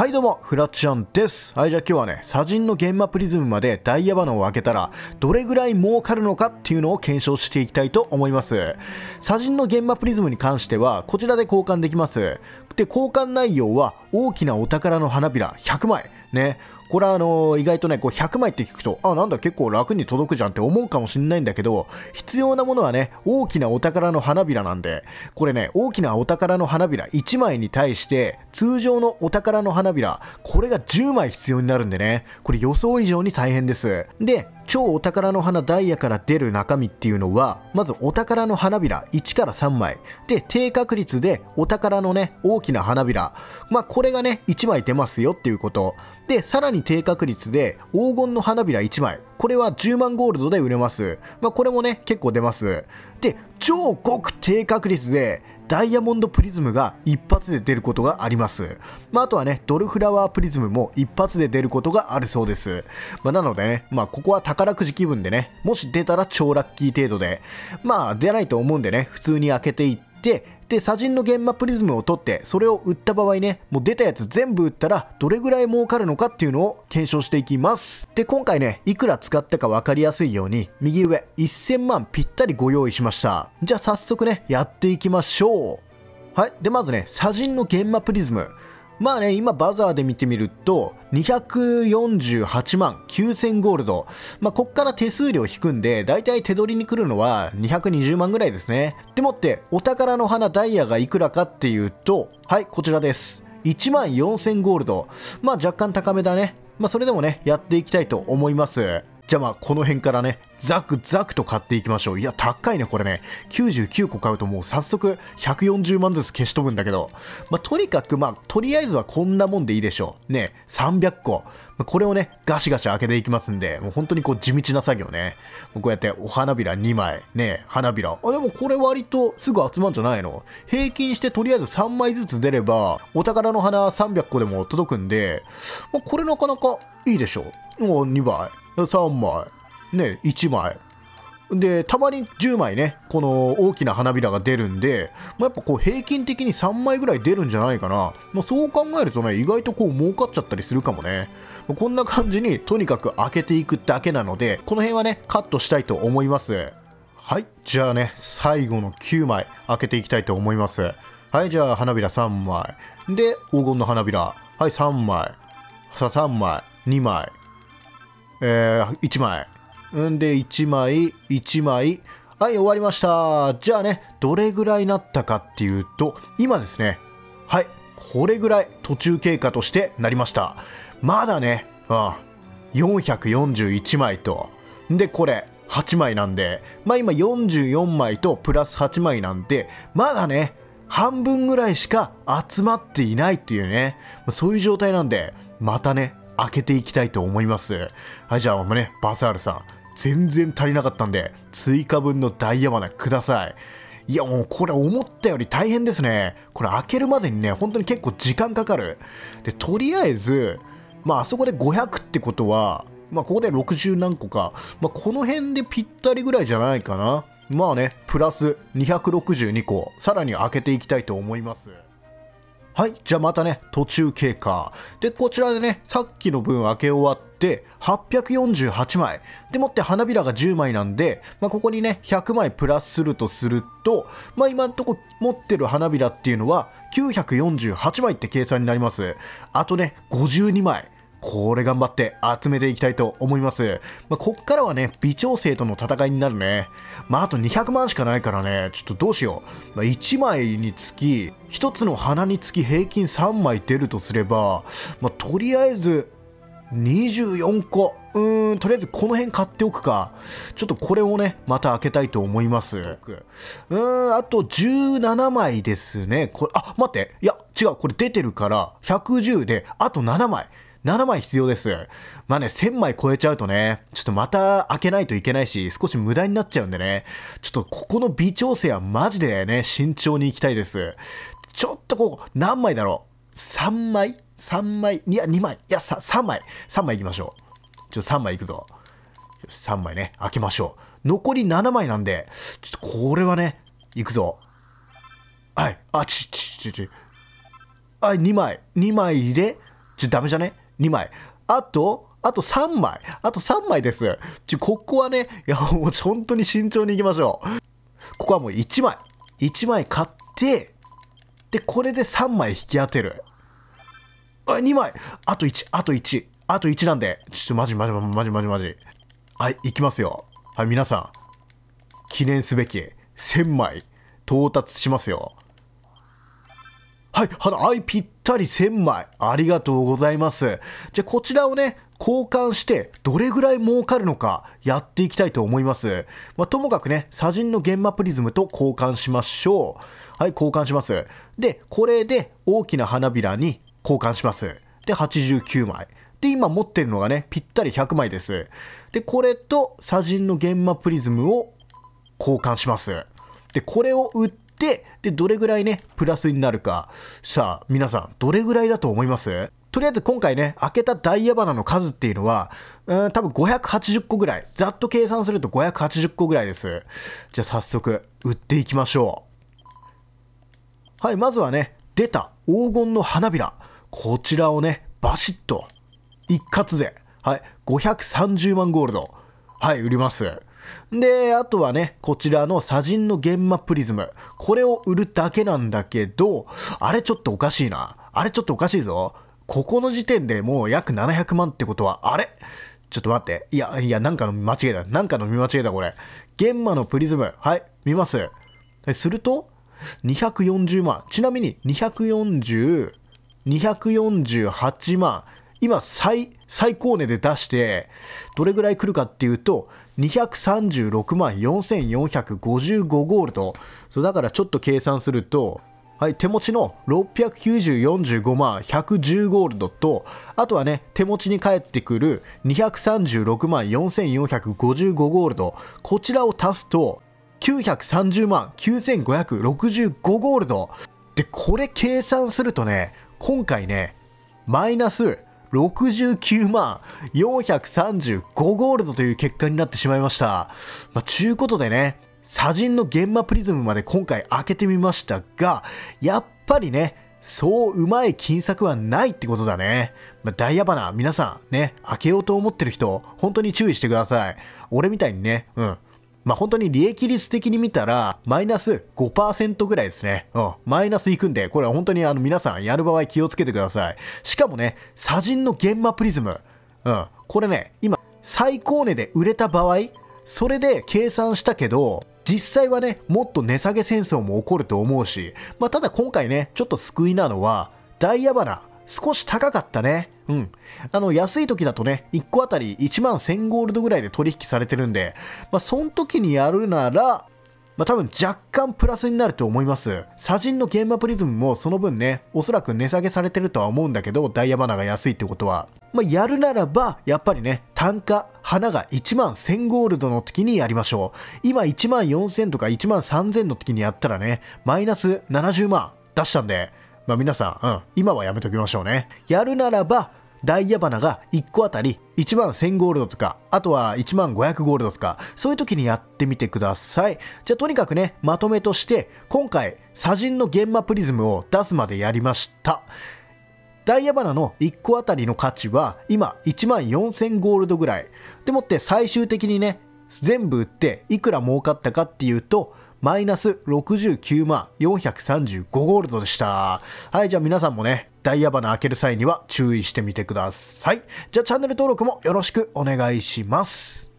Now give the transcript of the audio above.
はいどうも、フラちゃんです。はい、じゃあ今日はね、砂人の玄魔プリズムまでダイヤ花を開けたら、どれぐらい儲かるのかっていうのを検証していきたいと思います。砂人の玄魔プリズムに関しては、こちらで交換できます。で、交換内容は、大きなお宝の花びら100枚。ね。これは意外とね、こう100枚って聞くと、なんだ結構楽に届くじゃんって思うかもしれないんだけど、必要なものはね、大きなお宝の花びらなんで、これね、大きなお宝の花びら1枚に対して、通常のお宝の花びら、これが10枚必要になるんでね、これ予想以上に大変です。で、超お宝の花ダイヤから出る中身っていうのは、まずお宝の花びら1から3枚。で、低確率でお宝のね、大きな花びら。これがね、1枚出ますよっていうこと。で、さらに低確率で黄金の花びら1枚。これは10万ゴールドで売れます。これもね、結構出ます。で、超極低確率で、ダイヤモンドプリズムが一発で出ることがあります。あとはね、ドルフラワープリズムも一発で出ることがあるそうです。なのでね、ここは宝くじ気分でね、もし出たら超ラッキー程度で、出ないと思うんでね、普通に開けていって、で、砂人の玄魔プリズムを取って、それを売った場合ね、もう出たやつ全部売ったら、どれぐらい儲かるのかっていうのを検証していきます。で、今回ね、いくら使ったか分かりやすいように、右上、1000万ぴったりご用意しました。じゃあ早速ね、やっていきましょう。はい。で、まずね、砂人の玄魔プリズム。今バザーで見てみると、248万9000ゴールド。こっから手数料引くんで、だいたい手取りに来るのは220万ぐらいですね。でもって、お宝の花ダイヤがいくらかっていうと、はい、こちらです。1万4000ゴールド。若干高めだね。それでもね、やっていきたいと思います。じゃあこの辺からね、ザクザクと買っていきましょう。いや、高いね、これね。99個買うともう早速140万ずつ消し飛ぶんだけど。とにかくとりあえずはこんなもんでいいでしょう。ね、300個。これをね、ガシガシ開けていきますんで、もう本当に地道な作業ね。こうやってお花びら2枚、ね、花びら。でもこれ割とすぐ集まるんじゃないの？平均してとりあえず3枚ずつ出れば、お宝の花300個でも届くんで、これなかなかいいでしょう。もう2枚。3枚、ね、1枚。で、たまに10枚ね、この大きな花びらが出るんで、やっぱ平均的に3枚ぐらい出るんじゃないかな。そう考えるとね、意外と儲かっちゃったりするかもね。こんな感じにとにかく開けていくだけなので、この辺はね、カットしたいと思います。はい、じゃあね、最後の9枚開けていきたいと思います。はい、じゃあ花びら3枚。で、黄金の花びら。はい、3枚。3枚、2枚。1枚。で、1枚、1枚。はい、終わりました。じゃあね、どれぐらいなったかっていうと、今ですね、はい、これぐらい途中経過としてなりました。まだね、441枚と。で、これ、8枚なんで、今44枚とプラス8枚なんで、まだね、半分ぐらいしか集まっていないっていうね、そういう状態なんで、またね、開けていきたいと思います。はい、じゃあね、バザールさん、全然足りなかったんで、追加分のダイヤマナください。いや、もうこれ思ったより大変ですね。これ開けるまでにね、本当に結構時間かかる。で、とりあえず、あそこで500ってことは、ここで60何個か、この辺でぴったりぐらいじゃないかな。プラス262個、さらに開けていきたいと思います。はい。じゃあまたね、途中経過。で、こちらでね、さっきの分開け終わって、848枚。でもって花びらが10枚なんで、ここにね、100枚プラスするとすると、今んとこ持ってる花びらっていうのは、948枚って計算になります。あとね、52枚。これ頑張って集めていきたいと思います。こっからはね、微調整との戦いになるね。あと200万しかないからね、ちょっとどうしよう。1枚につき、1つの花につき平均3枚出るとすれば、とりあえず、24個。とりあえずこの辺買っておくか。ちょっとこれをね、また開けたいと思います。あと17枚ですね。これ、待って。いや、違う。これ出てるから、110で、あと7枚。7枚必要です。1000枚超えちゃうとね、ちょっとまた開けないといけないし、少し無駄になっちゃうんでね、ちょっとここの微調整はマジでね、慎重にいきたいです。ちょっと何枚だろう ?3 枚 ?3 枚いや、2枚いや、3枚 ?3 枚いきましょう。3枚いくぞ。3枚ね、開けましょう。残り7枚なんで、ちょっとこれはね、いくぞ。はい、はい、2枚で、 ダメじゃね？ 2 枚。あと3枚。あと3枚です。ここはね、いや、もう本当に慎重にいきましょう。ここはもう1枚。1枚買って、で、これで3枚引き当てる。2枚。あと1なんで、マジ。はい、いきますよ。はい、皆さん、記念すべき1000枚到達しますよ。はい、ぴったり1000枚。ありがとうございます。じゃあ、こちらをね、交換して、どれぐらい儲かるのか、やっていきたいと思います。ともかくね、砂人の玄魔プリズムと交換しましょう。はい、交換します。で、これで大きな花びらに交換します。で、89枚。で、今持ってるのがね、ぴったり100枚です。で、これと砂人の玄魔プリズムを交換します。で、これを売って、で、どれぐらいね、プラスになるか。さあ、皆さん、どれぐらいだと思います？とりあえず今回ね、開けたダイヤ花の数っていうのは、多分580個ぐらい。ざっと計算すると580個ぐらいです。じゃあ早速、売っていきましょう。はい、まずはね、出た黄金の花びら。こちらをね、バシッと、一括で、はい、530万ゴールド。はい、売ります。で、あとはね、こちらの砂人の玄魔プリズム。これを売るだけなんだけど、あれちょっとおかしいな。あれちょっとおかしいぞ。ここの時点でもう約700万ってことは、あれちょっと待って。いや、なんかの見間違いだ。なんかの見間違いだ、これ。玄魔のプリズム。はい、見ます。すると、240万。ちなみに、248万。今最高値で出して、どれぐらい来るかっていうと、236万4455ゴールド。そうだからちょっと計算すると、はい、手持ちの69045万110ゴールドと、あとはね、手持ちに返ってくる236万4455ゴールド。こちらを足すと、930万9565ゴールド。で、これ計算するとね、今回ね、マイナス69万435ゴールドという結果になってしまいました。ちゅうことでね、砂人の玄魔プリズムまで今回開けてみましたが、やっぱりね、そううまい金策はないってことだね。ダイヤ花、皆さんね、開けようと思ってる人、本当に注意してください。俺みたいにね、本当に利益率的に見たら、マイナス 5% ぐらいですね。マイナスいくんで、これは本当に皆さんやる場合気をつけてください。しかもね、砂人の玄魔プリズム。これね、今、最高値で売れた場合、それで計算したけど、実際はね、もっと値下げ戦争も起こると思うし、ただ今回ね、ちょっと救いなのは、ダイヤ花、少し高かったね。安い時だとね、1個あたり1万1000ゴールドぐらいで取引されてるんで、その時にやるなら、多分若干プラスになると思います。砂人の玄魔プリズムもその分ね、おそらく値下げされてるとは思うんだけど、ダイヤ花が安いってことは。やるならば、やっぱりね、単価、花が1万1000ゴールドの時にやりましょう。今1万4000とか1万3000の時にやったらね、マイナス70万出したんで、皆さん、今はやめときましょうね。やるならば、ダイヤ花が1個あたり1万1000ゴールドとか、あとは1万500ゴールドとか、そういう時にやってみてください。じゃあとにかくね、まとめとして、今回、砂人の玄魔プリズムを出すまでやりました。ダイヤ花の1個あたりの価値は、今1万4000ゴールドぐらい。でもって最終的にね、全部売っていくら儲かったかっていうと、マイナス69万435ゴールドでした。はい、じゃあ皆さんもね、ダイヤ花開ける際には注意してみてください。じゃあチャンネル登録もよろしくお願いします。